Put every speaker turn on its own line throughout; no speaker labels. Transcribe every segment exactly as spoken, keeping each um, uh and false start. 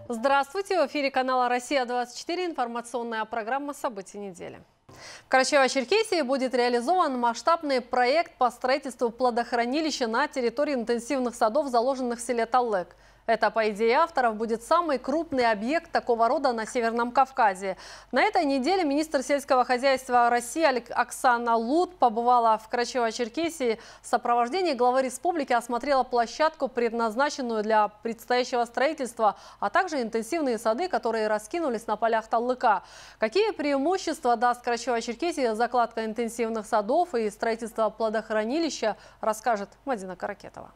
Здравствуйте! В эфире канала «Россия двадцать четыре» информационная программа «События недели». В Карачаево-Черкесии будет реализован масштабный проект по строительству плодохранилища на территории интенсивных садов, заложенных в селе Таллек. Это, по идее авторов, будет самый крупный объект такого рода на Северном Кавказе. На этой неделе министр сельского хозяйства России Оксана Лут побывала в Карачаево-Черкесии. В сопровождении главы республики осмотрела площадку, предназначенную для предстоящего строительства, а также интенсивные сады, которые раскинулись на полях Таллека. Какие преимущества даст Карачаево-Черкесии закладка интенсивных садов и строительство плодохранилища, расскажет Мадина Каракетова.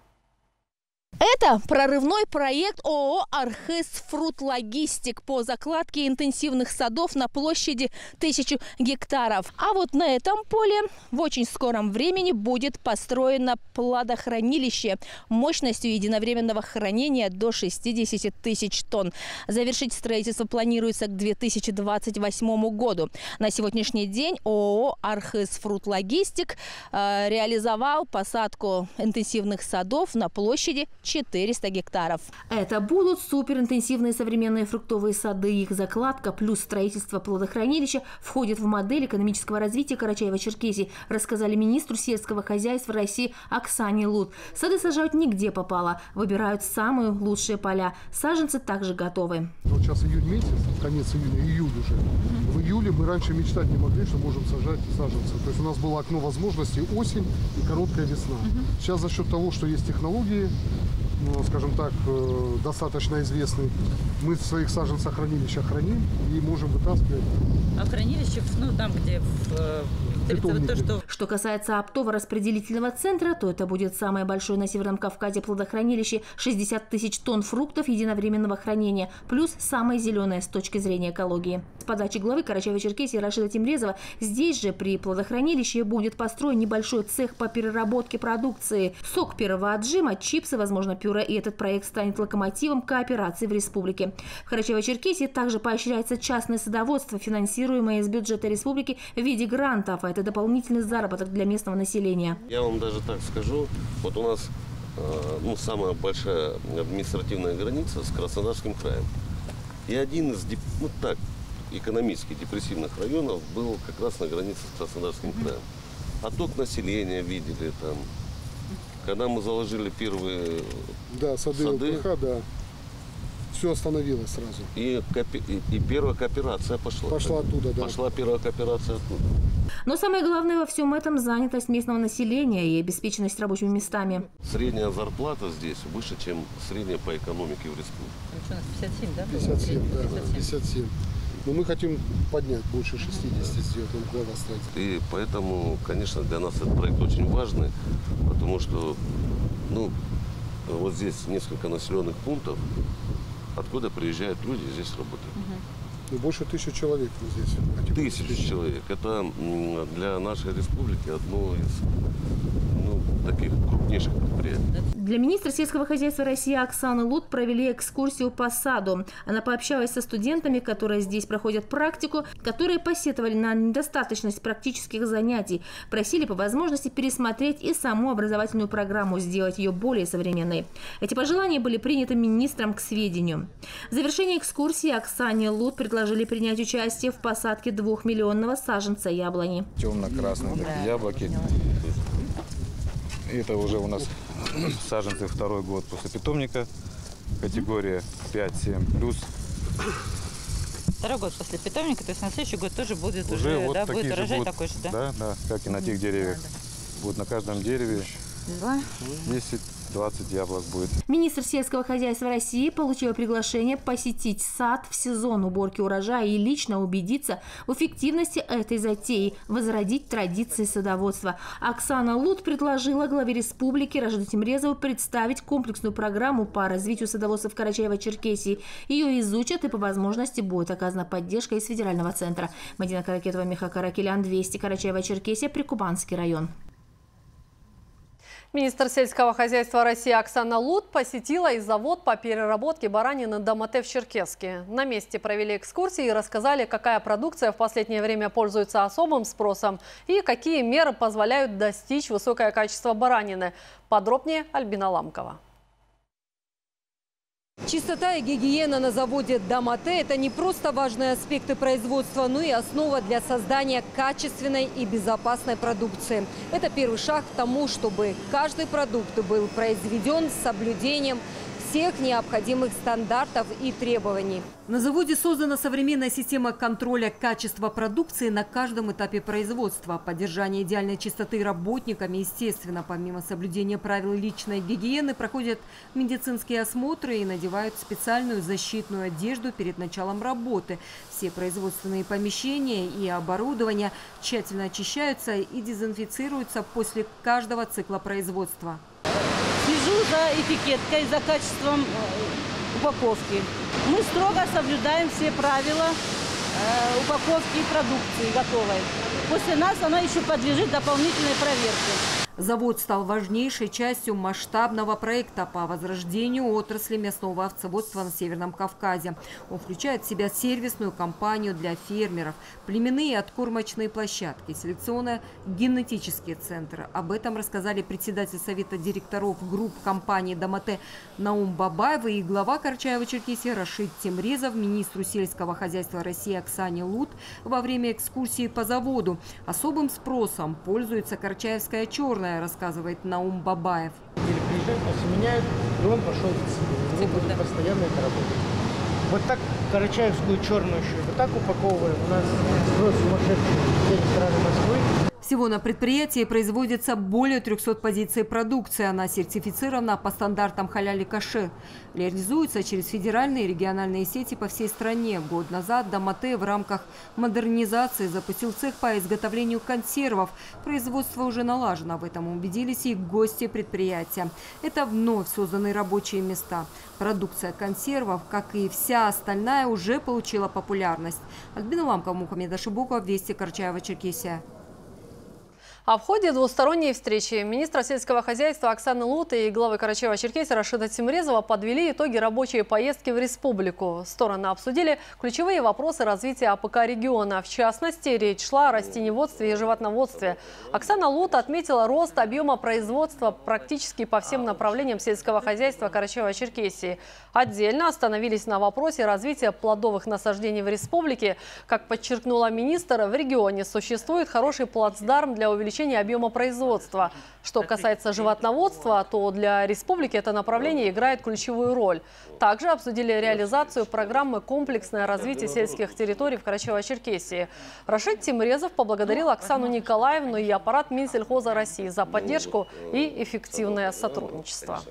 Это прорывной проект ООО «Архыз Фрутлогистик» по закладке интенсивных садов на площади тысячу гектаров. А вот на этом поле в очень скором времени будет построено плодохранилище мощностью единовременного хранения до шестидесяти тысяч тонн. Завершить строительство планируется к две тысячи двадцать восьмому году. На сегодняшний день ООО «Архыз Фрутлогистик» э, реализовал посадку интенсивных садов на площади четыреста гектаров. Это будут суперинтенсивные современные фруктовые сады. Их закладка плюс строительство плодохранилища входит в модель экономического развития Карачаево-Черкесии, рассказали министру сельского хозяйства России Оксане Лут. Сады сажают нигде попало, выбирают самые лучшие поля. Саженцы также готовы.
Вот сейчас июнь месяц, конец июня, июль уже. В июле мы раньше мечтать не могли, что можем сажать саженцы. То есть у нас было окно возможностей осень и короткая весна. Сейчас за счет того, что есть технологии, ну, скажем так, достаточно известный, мы в своих саженцах хранилища храним и можем вытаскивать.
А в хранилище, ну там, где в, то, что...
Что касается оптово-распределительного центра, то это будет самое большое на Северном Кавказе плодохранилище, шестьдесят тысяч тонн фруктов единовременного хранения, плюс самое зеленое с точки зрения экологии. С подачи главы Карачаево-Черкесии Рашида Тимрезова здесь же при плодохранилище будет построен небольшой цех по переработке продукции. Сок первого отжима, чипсы, возможно, пюре, и этот проект станет локомотивом кооперации в республике. В Карачаево-Черкесии также поощряется частное садоводство, финансируемое из бюджета республики в виде грантов. Это дополнительный заработок для местного населения.
Я вам даже так скажу, вот у нас ну, самая большая административная граница с Краснодарским краем. И один из ну, так, экономически депрессивных районов был как раз на границе с Краснодарским краем. Отток населения видели там. Когда мы заложили первые
да, сады,
сады
ЛПХ, да, все остановилось сразу.
И, и, и первая кооперация пошла.
Пошла оттуда, да.
Пошла первая кооперация оттуда.
Но самое главное во всем этом – занятость местного населения и обеспеченность рабочими местами.
Средняя зарплата здесь выше, чем средняя по экономике в республике.
У нас пятьдесят семь, да?
пятьдесят семь, да, пятьдесят семь. Но мы хотим поднять больше шестидесяти, сделать нам кладостроить.
И поэтому, конечно, для нас этот проект очень важный, потому что, ну, вот здесь несколько населенных пунктов, откуда приезжают люди, здесь работают.
Ну, больше тысячи человек здесь.
Тысячи человек. Это для нашей республики одно из ну, таких крупнейших предприятий.
Для министра сельского хозяйства России Оксаны Лут провели экскурсию по саду. Она пообщалась со студентами, которые здесь проходят практику, которые посетовали на недостаточность практических занятий, просили по возможности пересмотреть и саму образовательную программу, сделать ее более современной. Эти пожелания были приняты министром к сведению. В завершении экскурсии Оксане Лут предложили принять участие в посадке двухмиллионного саженца яблони.
Темно-красные такие яблоки. Это уже у нас саженцы второй год после питомника, категория пять-семь плюс.
Второй год после питомника, то есть на следующий год тоже будет
уже,
уже
вот
да, будет урожай
будут,
такой же, да?
Да, да, как и на тех деревьях. Да, да. Вот на каждом дереве десять-двадцать яблок будет.
Министр сельского хозяйства России получил приглашение посетить сад в сезон уборки урожая и лично убедиться в эффективности этой затеи, возродить традиции садоводства. Оксана Лут предложила главе республики Рашиду Тимрезову представить комплексную программу по развитию садоводства в Карачаево-Черкесии. Ее изучат и по возможности будет оказана поддержка из федерального центра. Мадина Каракетова, Миха Каракелян, Вести, Карачаево-Черкесия, Прикубанский район.
Министр сельского хозяйства России Оксана Лут посетила и завод по переработке баранины Домате в Черкесске. На месте провели экскурсии и рассказали, какая продукция в последнее время пользуется особым спросом и какие меры позволяют достичь высокое качество баранины. Подробнее Альбина Ламкова.
Чистота и гигиена на заводе Домате – это не просто важные аспекты производства, но и основа для создания качественной и безопасной продукции. Это первый шаг к тому, чтобы каждый продукт был произведен с соблюдением всех необходимых стандартов и требований. На заводе создана современная система контроля качества продукции на каждом этапе производства. Поддержание идеальной чистоты работниками, естественно, помимо соблюдения правил личной гигиены, проходят медицинские осмотры и надевают специальную защитную одежду перед началом работы. Все производственные помещения и оборудование тщательно очищаются и дезинфицируются после каждого цикла производства.
Слежу за этикеткой, за качеством упаковки. Мы строго соблюдаем все правила э, упаковки продукции готовой. После нас она еще подлежит дополнительной проверке.
Завод стал важнейшей частью масштабного проекта по возрождению отрасли мясного овцеводства на Северном Кавказе. Он включает в себя сервисную кампанию для фермеров, племенные откормочные площадки, селекционно-генетические центры. Об этом рассказали председатель совета директоров групп компании «Домате» Наум Бабаев и глава Карачаево-Черкесии Рашид Темрезов министру сельского хозяйства России Оксане Лут во время экскурсии по заводу. Особым спросом пользуется карачаевская черная, рассказывает Наум Бабаев.
Приезжают, осеменяют, и он пошел в цикл, будет постоянно это работать. Вот так карачаевскую черную еще, вот так упаковываем. У нас спрос сумасшедший в всей стороны Москвы.
Всего на предприятии производится более трёхсот позиций продукции. Она сертифицирована по стандартам халяли кашер. Реализуется через федеральные и региональные сети по всей стране. Год назад Домате в рамках модернизации запустил цех по изготовлению консервов. Производство уже налажено. В этом убедились и гости предприятия. Это вновь созданные рабочие места. Продукция консервов, как и вся остальная, уже получила популярность. Альбина Ламкова, Мухаммед Ашибуков, Вести, Карачаево-Черкесия.
А в ходе двусторонней встречи министра сельского хозяйства Оксаны Лут и главы Карачаево-Черкесии Рашида Темрезова подвели итоги рабочей поездки в республику. Стороны обсудили ключевые вопросы развития АПК региона. В частности, речь шла о растениеводстве и животноводстве. Оксана Лут отметила рост объема производства практически по всем направлениям сельского хозяйства Карачаево-Черкесии. Отдельно остановились на вопросе развития плодовых насаждений в республике. Как подчеркнула министр, в регионе существует хороший плацдарм для увеличения объема производства. Что касается животноводства, то для республики это направление играет ключевую роль. Также обсудили реализацию программы «Комплексное развитие сельских территорий» в Карачаево-Черкесии. Рашид Темрезов поблагодарил Оксану Николаевну и аппарат Минсельхоза России за поддержку и эффективное сотрудничество.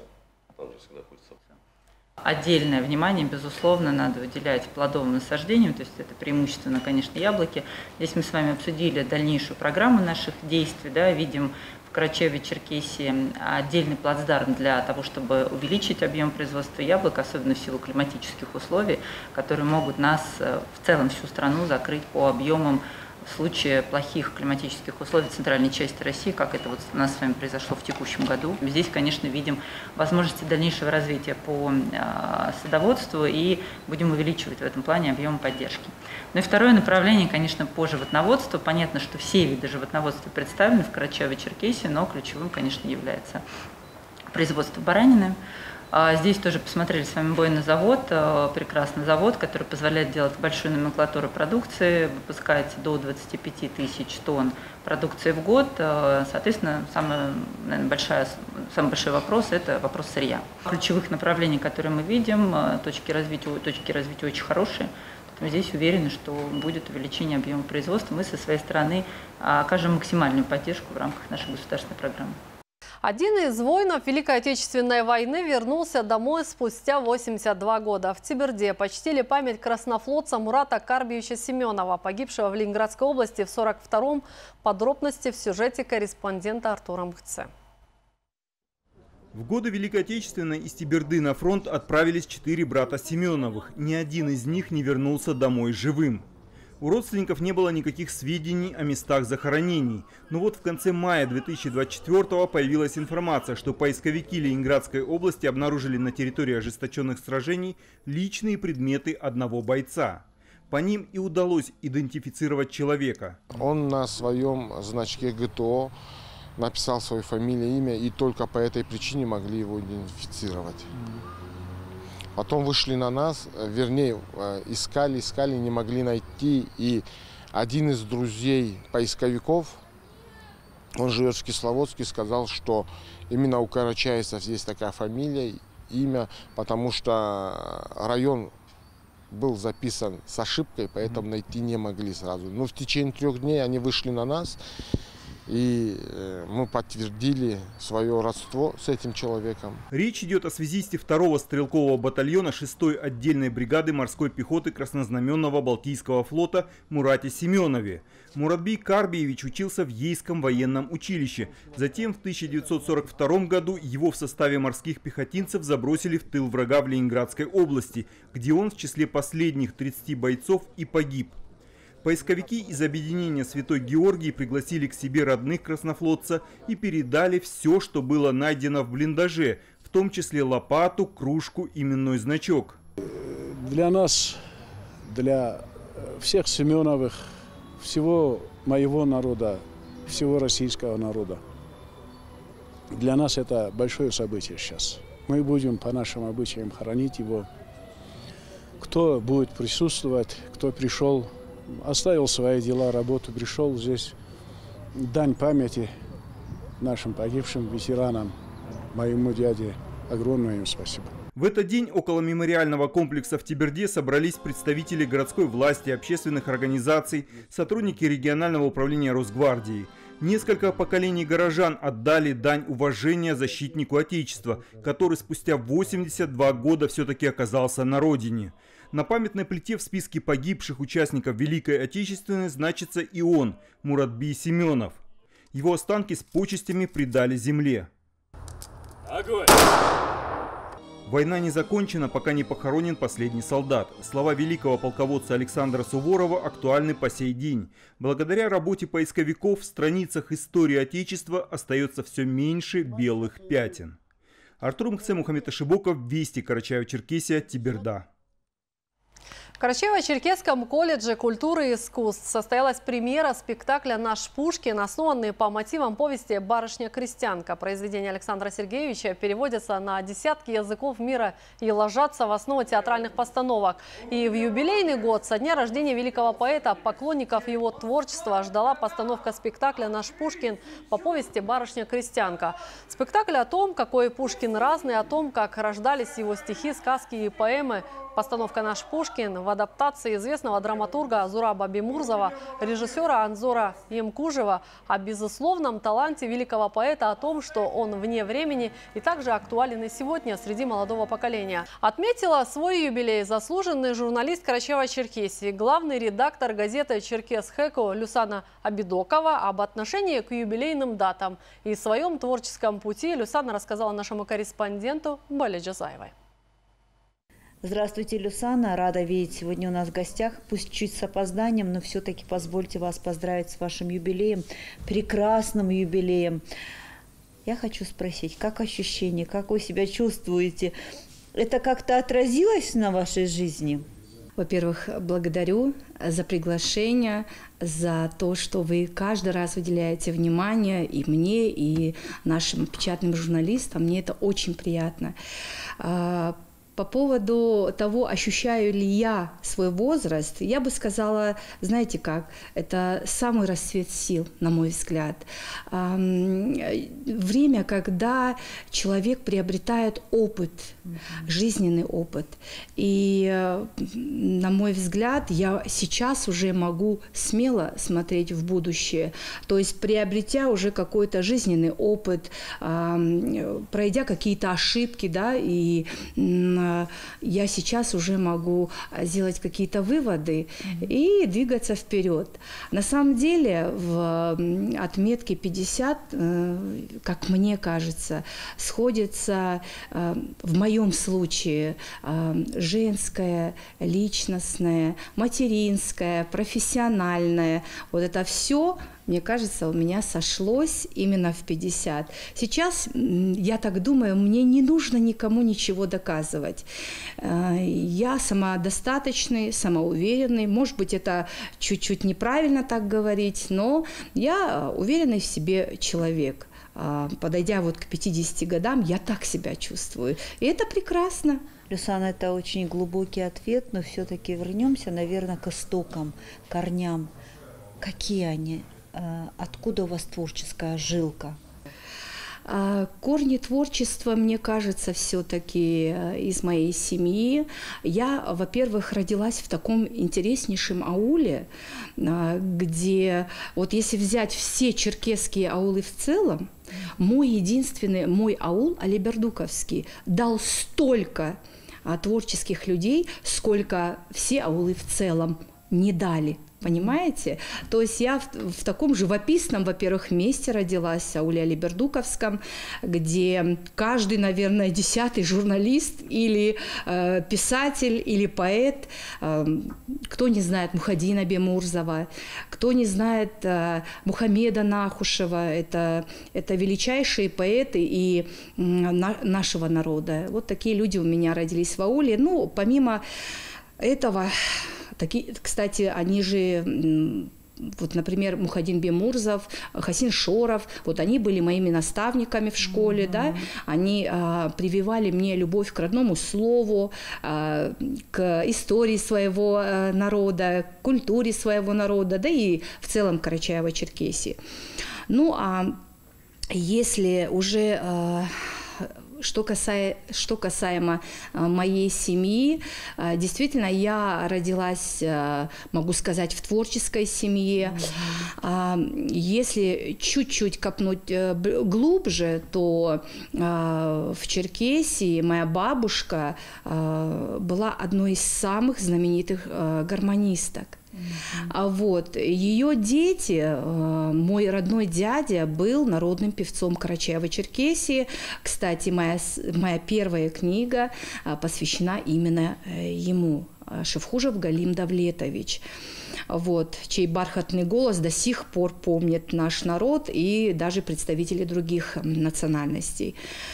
Отдельное внимание, безусловно, надо уделять плодовым насаждениям, то есть это преимущественно, конечно, яблоки. Здесь мы с вами обсудили дальнейшую программу наших действий, да, видим в Карачаево-Черкесии отдельный плацдарм для того, чтобы увеличить объем производства яблок, особенно в силу климатических условий, которые могут нас в целом всю страну закрыть по объемам в случае плохих климатических условий в центральной части России, как это вот у нас с вами произошло в текущем году. Здесь, конечно, видим возможности дальнейшего развития по садоводству и будем увеличивать в этом плане объем поддержки. Ну и второе направление, конечно, по животноводству. Понятно, что все виды животноводства представлены в Карачаево-Черкесии, но ключевым, конечно, является производство баранины. Здесь тоже посмотрели с вами бойный завод, прекрасный завод, который позволяет делать большую номенклатуру продукции, выпускать до двадцати пяти тысяч тонн продукции в год. Соответственно, самый, наверное, большая, самый большой вопрос – это вопрос сырья. Ключевых направлений, которые мы видим, точки развития, точки развития очень хорошие. Поэтому здесь уверены, что будет увеличение объема производства. Мы со своей стороны окажем максимальную поддержку в рамках нашей государственной программы.
Один из воинов Великой Отечественной войны вернулся домой спустя восемьдесят два года. В Теберде почтили память краснофлотца Мурата Карбиевича Семенова, погибшего в Ленинградской области в сорок втором. Подробности в сюжете корреспондента Артура Мхце.
В годы Великой Отечественной из Теберды на фронт отправились четыре брата Семеновых. Ни один из них не вернулся домой живым. У родственников не было никаких сведений о местах захоронений. Но вот в конце мая две тысячи двадцать четвёртого появилась информация, что поисковики Ленинградской области обнаружили на территории ожесточенных сражений личные предметы одного бойца. По ним и удалось идентифицировать человека.
Он на своем значке ГТО написал свою фамилию, имя, и только по этой причине могли его идентифицировать. Потом вышли на нас, вернее, искали, искали, не могли найти. И один из друзей поисковиков, он живет в Кисловодске, сказал, что именно у карачаевцев есть такая фамилия, имя, потому что район был записан с ошибкой, поэтому найти не могли сразу. Но в течение трех дней они вышли на нас, и мы подтвердили свое родство с этим человеком.
Речь идет о связисте второго стрелкового батальона шестой отдельной бригады морской пехоты Краснознаменного Балтийского флота Мурате Семенове. Муратбей Карбиевич учился в Ейском военном училище. Затем в тысяча девятьсот сорок втором году его в составе морских пехотинцев забросили в тыл врага в Ленинградской области, где он в числе последних тридцати бойцов и погиб. Поисковики из объединения «Святой Георгий» пригласили к себе родных краснофлотца и передали все, что было найдено в блиндаже, в том числе лопату, кружку, именной значок.
Для нас, для всех Семеновых, всего моего народа, всего российского народа, для нас это большое событие сейчас. Мы будем по нашим обычаям хоронить его. Кто будет присутствовать, кто пришел, оставил свои дела, работу, пришел здесь, дань памяти нашим погибшим ветеранам, моему дяде. Огромное им спасибо.
В этот день около мемориального комплекса в Теберде собрались представители городской власти, общественных организаций, сотрудники регионального управления Росгвардии. Несколько поколений горожан отдали дань уважения защитнику Отечества, который спустя восемьдесят два года все-таки оказался на родине. На памятной плите в списке погибших участников Великой Отечественной значится и он, Муратбей Семенов. Его останки с почестями предали земле. Огонь! Война не закончена, пока не похоронен последний солдат. Слова великого полководца Александра Суворова актуальны по сей день. Благодаря работе поисковиков в страницах истории Отечества остается все меньше белых пятен. Артур Мхце, Мухаммед Ашибоков, Вести, Карачаево-Черкесия, Теберда.
В Карачаево-Черкесском колледже культуры и искусств состоялась премьера спектакля «Наш Пушкин», основанный по мотивам повести «Барышня-крестьянка». Произведения Александра Сергеевича переводятся на десятки языков мира и ложатся в основу театральных постановок. И в юбилейный год со дня рождения великого поэта поклонников его творчества ждала постановка спектакля «Наш Пушкин» по повести «Барышня-крестьянка». Спектакль о том, какой Пушкин разный, о том, как рождались его стихи, сказки и поэмы. Постановка «Наш Пушкин» в адаптации известного драматурга Зураба Бимурзова, режиссера Анзора Емкужева о безусловном таланте великого поэта, о том, что он вне времени и также актуален и сегодня среди молодого поколения. Отметила свой юбилей заслуженный журналист Карачаево-Черкесии, главный редактор газеты «Черкес-Хэко» Люсана Абидокова об отношении к юбилейным датам. И в своем творческом пути Люсана рассказала нашему корреспонденту Бале Джазаевой.
Здравствуйте, Люсана. Рада видеть сегодня у нас в гостях. Пусть чуть с опозданием, но все-таки позвольте вас поздравить с вашим юбилеем, прекрасным юбилеем. Я хочу спросить, как ощущения, как вы себя чувствуете? Это как-то отразилось на вашей жизни?
Во-первых, благодарю за приглашение, за то, что вы каждый раз уделяете внимание и мне, и нашим печатным журналистам. Мне это очень приятно. По поводу того, ощущаю ли я свой возраст, я бы сказала, знаете как, это самый расцвет сил, на мой взгляд. Время, когда человек приобретает опыт, жизненный опыт. И, на мой взгляд, я сейчас уже могу смело смотреть в будущее. То есть, приобретя уже какой-то жизненный опыт, пройдя какие-то ошибки, да, и я сейчас уже могу сделать какие-то выводы и двигаться вперед. На самом деле в отметке пятьдесят, как мне кажется, сходится в моем случае женское, личностное, материнское, профессиональное. Вот это все, мне кажется, у меня сошлось именно в пятьдесят. Сейчас, я так думаю, мне не нужно никому ничего доказывать. Я самодостаточный, самоуверенный. Может быть, это чуть-чуть неправильно так говорить, но я уверенный в себе человек. подойдя вот к пятидесяти годам, я так себя чувствую. И это прекрасно.
Люсана, это очень глубокий ответ, но все-таки вернемся, наверное, к истокам, корням. Какие они? Откуда у вас творческая жилка?
Корни творчества, мне кажется, все-таки из моей семьи. Я, во-первых, родилась в таком интереснейшем ауле, где, вот если взять все черкесские аулы в целом, мой единственный, мой аул, Алибердуковский, дал столько творческих людей, сколько все аулы в целом не дали. Понимаете? То есть я в, в таком живописном, во-первых, месте родилась, в ауле Алибердуковском, где каждый, наверное, десятый журналист или э, писатель, или поэт, э, кто не знает Мухаддина Бемурзова, кто не знает э, Мухаммеда Нахушева, это, это величайшие поэты и э, на, нашего народа. Вот такие люди у меня родились в ауле. Ну, помимо этого... Такие, кстати, они же, вот, например, Мухаддин Бемурзов, Хасин Шоров, вот они были моими наставниками в школе, mm-hmm. да, они а, прививали мне любовь к родному слову, а, к истории своего а, народа, к культуре своего народа, да и в целом Карачаево-Черкесии. Ну, а если уже... А, Что, касая, что касаемо а, моей семьи, а, действительно, я родилась, а, могу сказать, в творческой семье. Mm-hmm. А, если чуть-чуть копнуть а, глубже, то а, в Черкесии моя бабушка а, была одной из самых знаменитых а, гармонисток. Mm-hmm. А вот ее дети, мой родной дядя был народным певцом Карачаево-Черкесии. Кстати, моя, моя первая книга посвящена именно ему. Шевхужев Галим Давлетович, вот, чей бархатный голос до сих пор помнит наш народ и даже представители других национальностей.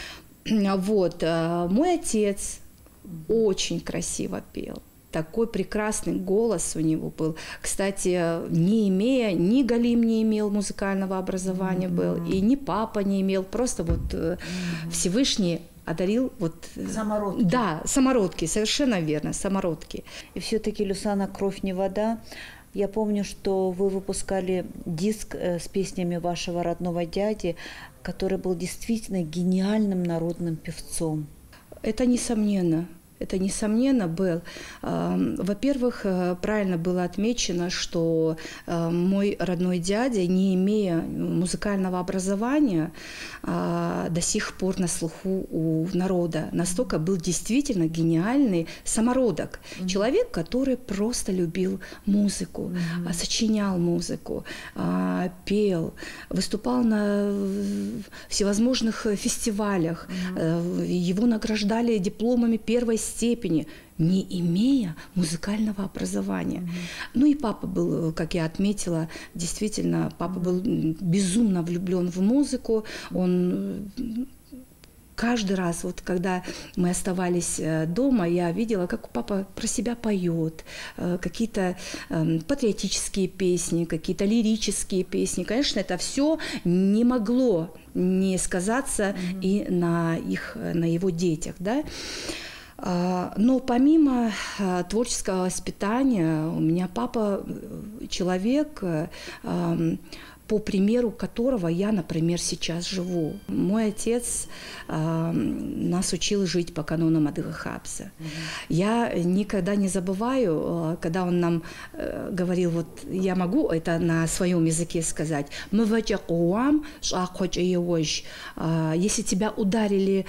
Вот, мой отец очень красиво пел. Такой прекрасный голос у него был. Кстати, не имея, ни Галим не имел музыкального образования, mm-hmm. был, и ни папа не имел. Просто вот mm-hmm. Всевышний одарил вот...
Самородки.
Да, самородки, совершенно верно, самородки.
И все-таки, Люсана, «Кровь не вода». Я помню, что вы выпускали диск с песнями вашего родного дяди, который был действительно гениальным народным певцом.
Это несомненно. Это, несомненно, был. Во-первых, правильно было отмечено, что мой родной дядя, не имея музыкального образования, до сих пор на слуху у народа. Настолько был действительно гениальный самородок. Mm-hmm. Человек, который просто любил музыку, mm-hmm. сочинял музыку, пел, выступал на всевозможных фестивалях. Mm-hmm. Его награждали дипломами первой степени, не имея музыкального образования. Mm-hmm. Ну и папа был, как я отметила, действительно, папа был безумно влюблен в музыку. Он каждый раз, вот когда мы оставались дома, я видела, как папа про себя поет, какие-то патриотические песни, какие-то лирические песни. Конечно, это все не могло не сказаться mm-hmm. и на их, на его детях, да. Но помимо творческого воспитания, у меня папа человек, по примеру которого я, например, сейчас живу. Мой отец нас учил жить по канонам Адыга Хапса. Mm-hmm. Я никогда не забываю, когда он нам говорил, вот я могу это на своем языке сказать, если тебя ударили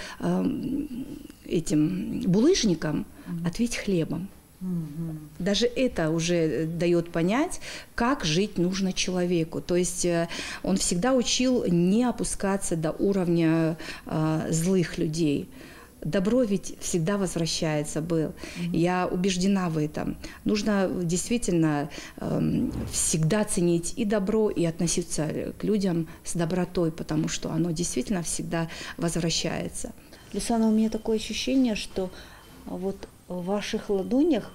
этим булыжником, mm-hmm. ответь хлебом. Mm-hmm. Даже это уже дает понять, как жить нужно человеку. То есть он всегда учил не опускаться до уровня э, злых людей. Добро ведь всегда возвращается, был. Mm-hmm. Я убеждена в этом. Нужно действительно э, всегда ценить и добро, и относиться к людям с добротой, потому что оно действительно всегда возвращается.
Люсана, у меня такое ощущение, что вот в ваших ладонях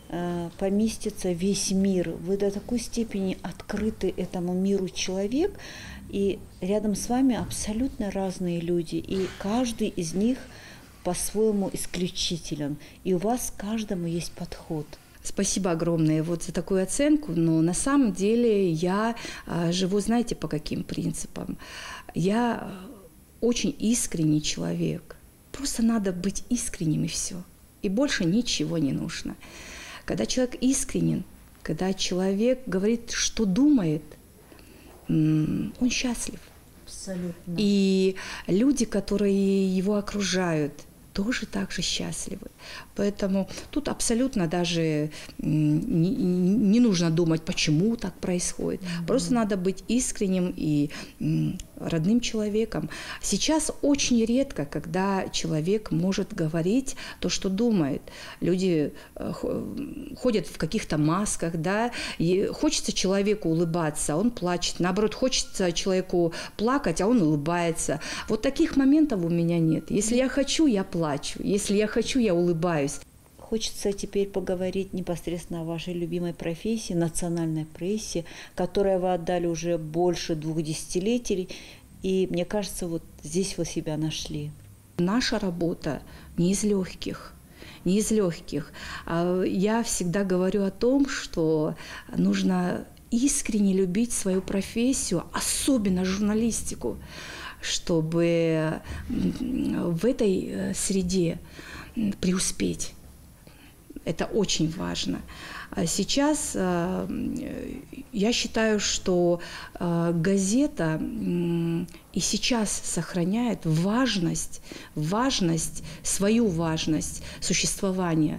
э, поместится весь мир. Вы до такой степени открыты этому миру человек, и рядом с вами абсолютно разные люди, и каждый из них по-своему исключителен, и у вас каждому есть подход.
Спасибо огромное вот за такую оценку, но на самом деле я а, живу, знаете, по каким принципам? Я очень искренний человек. Просто надо быть искренним, и все. И больше ничего не нужно. Когда человек искренен, когда человек говорит, что думает, он счастлив.
Абсолютно.
И люди, которые его окружают, тоже так же счастливы. Поэтому тут абсолютно даже не, не нужно думать, почему так происходит. Mm-hmm. Просто надо быть искренним и родным человеком. Сейчас очень редко, когда человек может говорить то, что думает. Люди ходят в каких-то масках, да, и хочется человеку улыбаться, он плачет. Наоборот, хочется человеку плакать, а он улыбается. Вот таких моментов у меня нет. Если я хочу, я плачу. Если я хочу, я улыбаюсь.
Хочется теперь поговорить непосредственно о вашей любимой профессии, национальной прессе, которой вы отдали уже больше двух десятилетий. И мне кажется, вот здесь вы себя нашли.
Наша работа не из легких. Не из легких. Я всегда говорю о том, что нужно искренне любить свою профессию, особенно журналистику, чтобы в этой среде преуспеть. Это очень важно. Сейчас я считаю, что газета и сейчас сохраняет важность, важность, свою важность существования.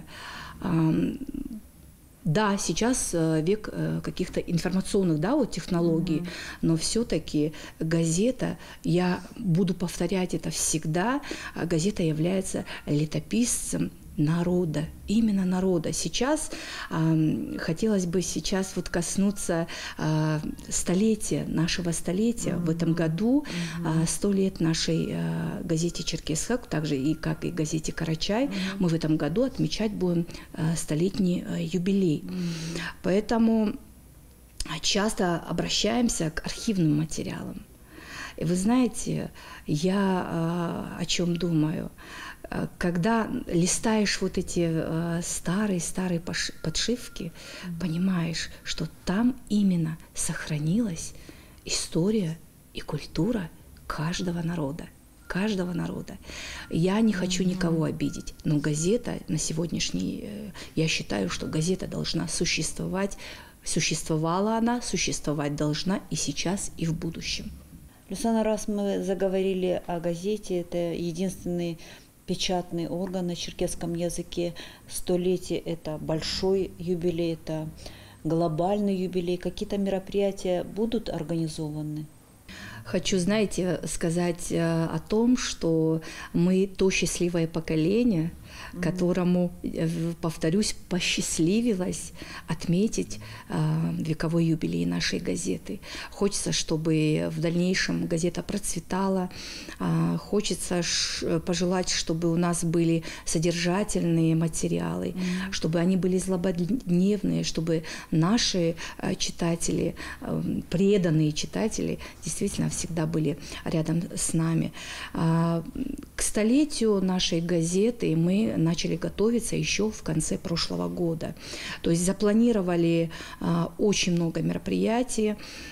Да, сейчас век каких-то информационных, да, вот технологий, mm-hmm. но все-таки газета, я буду повторять это всегда, газета является летописцем народа, именно народа. Сейчас э, хотелось бы сейчас вот коснуться э, столетия, нашего столетия. Mm-hmm. В этом году сто mm-hmm. э, лет нашей э, газете «Черкесхак», также и как и газете «Карачай», mm-hmm. мы в этом году отмечать будем э, столетний э, юбилей. Mm-hmm. Поэтому часто обращаемся к архивным материалам. И вы знаете, я э, о чем думаю? Когда листаешь вот эти старые-старые э, подшивки, mm-hmm. понимаешь, что там именно сохранилась история и культура каждого народа. Каждого народа. Я не хочу mm-hmm. никого обидеть, но газета на сегодняшний, я считаю, что газета должна существовать, существовала она, существовать должна и сейчас, и в будущем.
Люсана, раз мы заговорили о газете, это единственный печатный орган на черкесском языке. Столетие – это большой юбилей, это глобальный юбилей. Какие-то мероприятия будут организованы?
Хочу, знаете, сказать о том, что мы то счастливое поколение, mm-hmm. которому, повторюсь, посчастливилось отметить э, вековой юбилей нашей газеты. Хочется, чтобы в дальнейшем газета процветала, э, хочется ш- пожелать, чтобы у нас были содержательные материалы, mm-hmm. чтобы они были злободневные, чтобы наши э, читатели, э, преданные читатели, действительно всегда были рядом с нами. К столетию нашей газеты мы начали готовиться еще в конце прошлого года. То есть запланировали очень много мероприятий,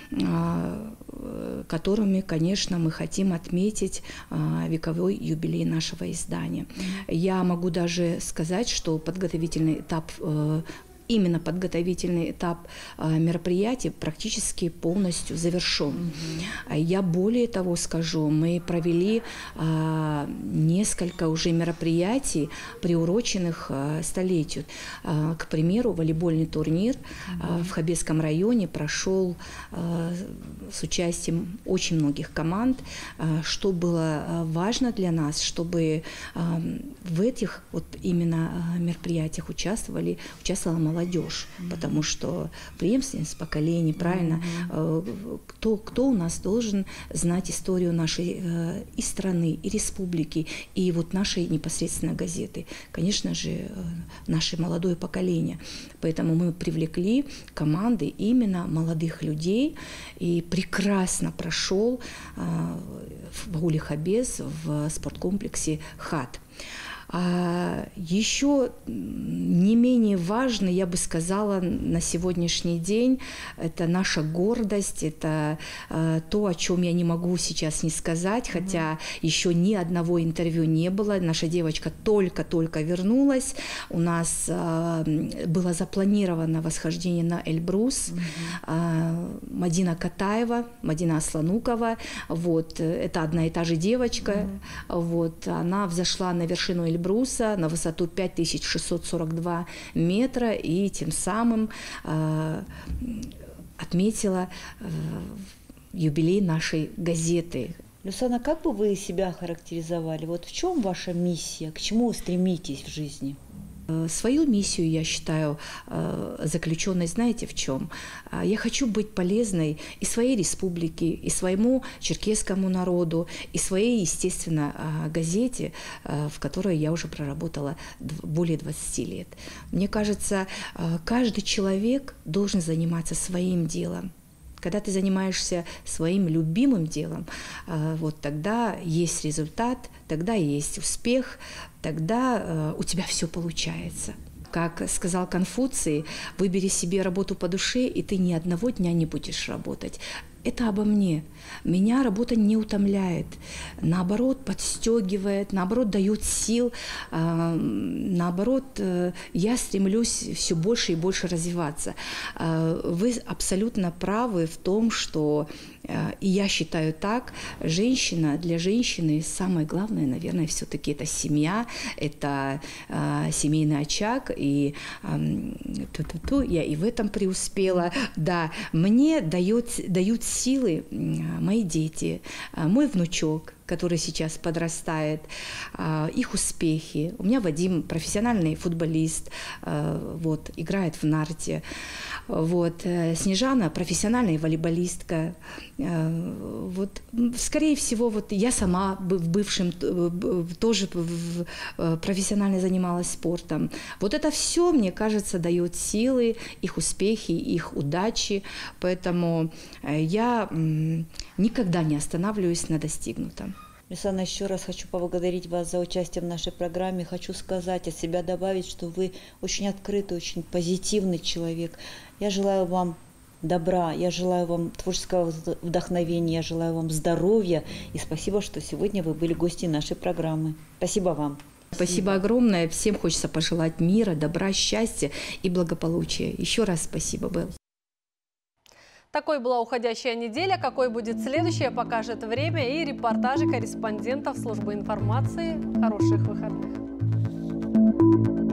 которыми, конечно, мы хотим отметить вековой юбилей нашего издания. Я могу даже сказать, что подготовительный этап Именно подготовительный этап э, мероприятий практически полностью завершен. Mm-hmm. Я более того скажу, мы провели э, несколько уже мероприятий, приуроченных э, столетию. Э, к примеру, волейбольный турнир mm-hmm. э, в Хабесском районе прошел э, с участием очень многих команд. Э, что было важно для нас, чтобы э, в этих вот именно мероприятиях участвовали, участвовала молодежь. молодежь, потому что преемственность поколений, правильно, mm-hmm. кто, кто у нас должен знать историю нашей и страны, и республики, и вот нашей непосредственно газеты. Конечно же, наше молодое поколение. Поэтому мы привлекли команды именно молодых людей, и прекрасно прошел в Багуле-Хабез в спорткомплексе «Хат». А еще не менее важно, я бы сказала, на сегодняшний день, это наша гордость, это э, то, о чем я не могу сейчас не сказать, хотя mm-hmm. еще ни одного интервью не было. Наша девочка только-только вернулась. У нас э, было запланировано восхождение на Эльбрус. Mm-hmm. Э, Мадина Катаева, Мадина Асланукова, вот, это одна и та же девочка, mm-hmm. вот, она взошла на вершину Эльбруса, Эльбруса на высоту пять тысяч шестьсот сорок два метра и тем самым э, отметила э, юбилей нашей газеты.
Люсана, как бы вы себя характеризовали? Вот в чем ваша миссия? К чему вы стремитесь в жизни?
Свою миссию я считаю заключенной, знаете, в чем? Я хочу быть полезной и своей республике, и своему черкесскому народу, и своей, естественно, газете, в которой я уже проработала более двадцати лет. Мне кажется, каждый человек должен заниматься своим делом. Когда ты занимаешься своим любимым делом, вот тогда есть результат, тогда есть успех, тогда у тебя все получается. Как сказал Конфуций, выбери себе работу по душе, и ты ни одного дня не будешь работать. Это обо мне. Меня работа не утомляет, наоборот, подстегивает, наоборот, дает сил, наоборот, я стремлюсь все больше и больше развиваться. Вы абсолютно правы в том, что, и я считаю так, женщина, для женщины самое главное, наверное, все-таки это семья, это семейный очаг, и ту-ту-ту, я и в этом преуспела. Да, мне дает, дают силы мои дети, мой внучок, который сейчас подрастает, их успехи. У меня Вадим профессиональный футболист, вот, играет в нарте. Вот. Снежана профессиональная волейболистка. Вот. Скорее всего, вот я сама в бывшем тоже профессионально занималась спортом. Вот это все, мне кажется, дает силы, их успехи, их удачи. Поэтому я никогда не останавливаюсь на достигнутом.
Люсана, еще раз хочу поблагодарить вас за участие в нашей программе. Хочу сказать, от себя добавить, что вы очень открытый, очень позитивный человек. Я желаю вам добра, я желаю вам творческого вдохновения, я желаю вам здоровья. И спасибо, что сегодня вы были гостем нашей программы. Спасибо вам.
Спасибо огромное. Всем хочется пожелать мира, добра, счастья и благополучия. Еще раз спасибо, Белл.
Такой была уходящая неделя. Какой будет следующая, покажет время и репортажи корреспондентов службы информации. Хороших выходных.